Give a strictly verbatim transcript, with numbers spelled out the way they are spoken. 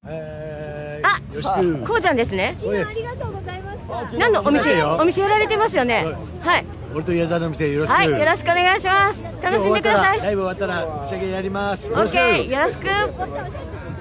えあ、 ー、よろしく。 こうちゃんですね。 そうです。 ありがとうございました。 何のお店、 来ましたよお店やられてますよね。はい。 俺と矢沢の店よろしく。 はい、よろしくお願いします。楽しんでください。 ライブ終わったら、仕上げやります。 オッケー、よろしく。 お写真